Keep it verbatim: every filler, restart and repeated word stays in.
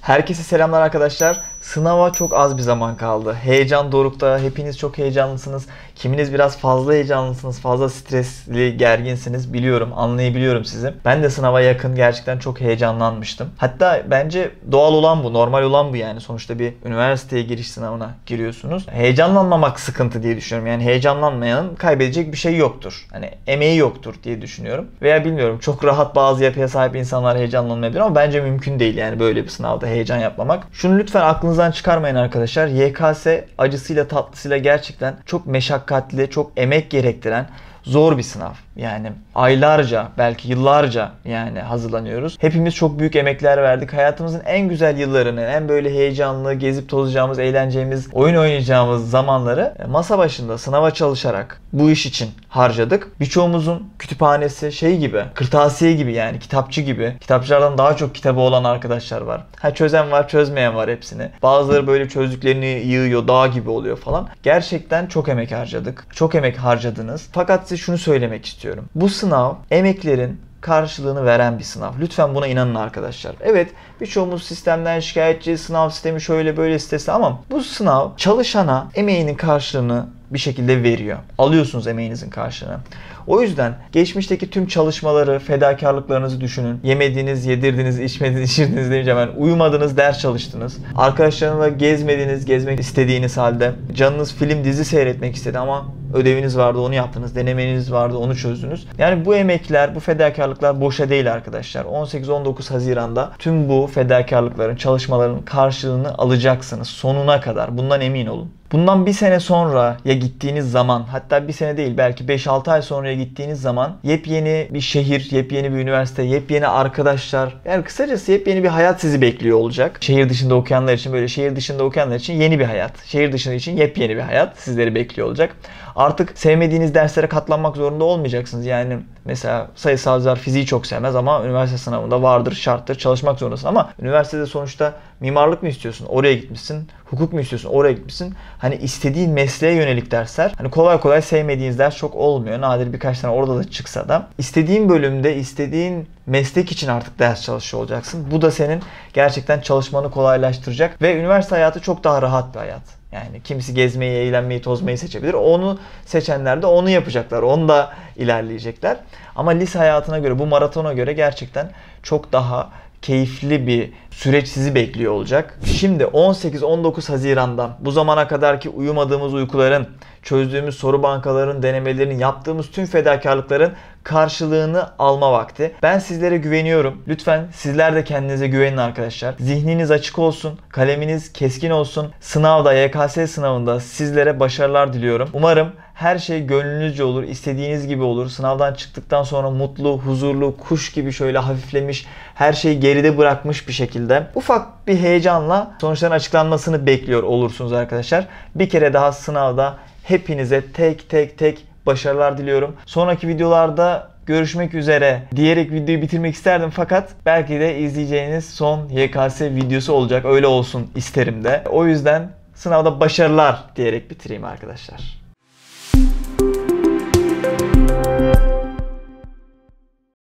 Herkese selamlar arkadaşlar. Sınava çok az bir zaman kaldı. Heyecan dorukta. Hepiniz çok heyecanlısınız. Kiminiz biraz fazla heyecanlısınız. Fazla stresli, gerginsiniz. Biliyorum, anlayabiliyorum sizi. Ben de sınava yakın gerçekten çok heyecanlanmıştım. Hatta bence doğal olan bu, normal olan bu yani. Sonuçta bir üniversiteye giriş sınavına giriyorsunuz. Heyecanlanmamak sıkıntı diye düşünüyorum. Yani heyecanlanmayanın kaybedecek bir şey yoktur. Hani emeği yoktur diye düşünüyorum. Veya bilmiyorum, çok rahat bazı yapıya sahip insanlar heyecanlanmayabilir ama bence mümkün değil yani böyle bir sınavda heyecan yapmamak. Şunu lütfen aklınızdan çıkarmayın arkadaşlar. Y K S acısıyla tatlısıyla gerçekten çok meşakkatli, çok emek gerektiren zor bir sınav. Yani aylarca, belki yıllarca yani hazırlanıyoruz. Hepimiz çok büyük emekler verdik. Hayatımızın en güzel yıllarını, en böyle heyecanlı, gezip tozacağımız, eğleneceğimiz, oyun oynayacağımız zamanları masa başında sınava çalışarak bu iş için harcadık. Birçoğumuzun kütüphanesi şey gibi, kırtasiye gibi yani kitapçı gibi. Kitapçılardan daha çok kitabı olan arkadaşlar var. Ha çözen var, çözmeyen var hepsini. Bazıları böyle çözdüklerini yığıyor, dağ gibi oluyor falan. Gerçekten çok emek harcadık. Çok emek harcadınız. Fakat size şunu söylemek istiyorum. Bu sınav emeklerin karşılığını veren bir sınav. Lütfen buna inanın arkadaşlar. Evet, birçoğumuz sistemden şikayetçi, sınav sistemi şöyle böyle sitesi ama bu sınav çalışana emeğinin karşılığını bir şekilde veriyor. Alıyorsunuz emeğinizin karşılığını. O yüzden geçmişteki tüm çalışmaları, fedakarlıklarınızı düşünün. Yemediğiniz, yedirdiniz, içmediğiniz, içirdiniz demeyeceğim ben. Uyumadınız, ders çalıştınız. Arkadaşlarınızla gezmediniz, gezmek istediğiniz halde. Canınız film, dizi seyretmek istedi ama ödeviniz vardı, onu yaptınız. Denemeniz vardı, onu çözdünüz. Yani bu emekler, bu fedakarlıklar boşa değil arkadaşlar. on sekiz on dokuz Haziran'da tüm bu fedakarlıkların, çalışmaların karşılığını alacaksınız. Sonuna kadar. Bundan emin olun. Bundan bir sene sonra ya gittiğiniz zaman, hatta bir sene değil belki beş altı ay sonraya gittiğiniz zaman yepyeni bir şehir, yepyeni bir üniversite, yepyeni arkadaşlar, yani kısacası yepyeni bir hayat sizi bekliyor olacak. Şehir dışında okuyanlar için, böyle şehir dışında okuyanlar için yeni bir hayat. Şehir dışında için yepyeni bir hayat sizleri bekliyor olacak. Artık sevmediğiniz derslere katlanmak zorunda olmayacaksınız. Yani mesela sayısalcılar fiziği çok sevmez ama üniversite sınavında vardır, şarttır, çalışmak zorundasın. Ama üniversitede sonuçta mimarlık mı istiyorsun? Oraya gitmişsin. Hukuk mu istiyorsun? Oraya gitmişsin. Hani istediğin mesleğe yönelik dersler. Hani kolay kolay sevmediğiniz ders çok olmuyor. Nadir birkaç tane orada da çıksa da. İstediğin bölümde, istediğin meslek için artık ders çalışıyor olacaksın. Bu da senin gerçekten çalışmanı kolaylaştıracak. Ve üniversite hayatı çok daha rahat bir hayat. Yani kimisi gezmeyi, eğlenmeyi, tozmayı seçebilir. Onu seçenler de onu yapacaklar. Onu da ilerleyecekler. Ama lise hayatına göre, bu maratona göre gerçekten çok daha keyifli bir süreç sizi bekliyor olacak. Şimdi on sekiz on dokuz Haziran'dan bu zamana kadarki uyumadığımız uykuların, çözdüğümüz soru bankaların, denemelerin, yaptığımız tüm fedakarlıkların karşılığını alma vakti. Ben sizlere güveniyorum. Lütfen sizler de kendinize güvenin arkadaşlar. Zihniniz açık olsun, kaleminiz keskin olsun. Sınavda, Y K S sınavında sizlere başarılar diliyorum. Umarım her şey gönlünüzce olur, istediğiniz gibi olur. Sınavdan çıktıktan sonra mutlu, huzurlu, kuş gibi şöyle hafiflemiş, her şeyi geride bırakmış bir şekilde ufak bir heyecanla sonuçların açıklanmasını bekliyor olursunuz arkadaşlar. Bir kere daha sınavda hepinize tek tek tek başarılar diliyorum. Sonraki videolarda görüşmek üzere diyerek videoyu bitirmek isterdim fakat belki de izleyeceğiniz son Y K S videosu olacak. Öyle olsun isterim de. O yüzden sınavda başarılar diyerek bitireyim arkadaşlar.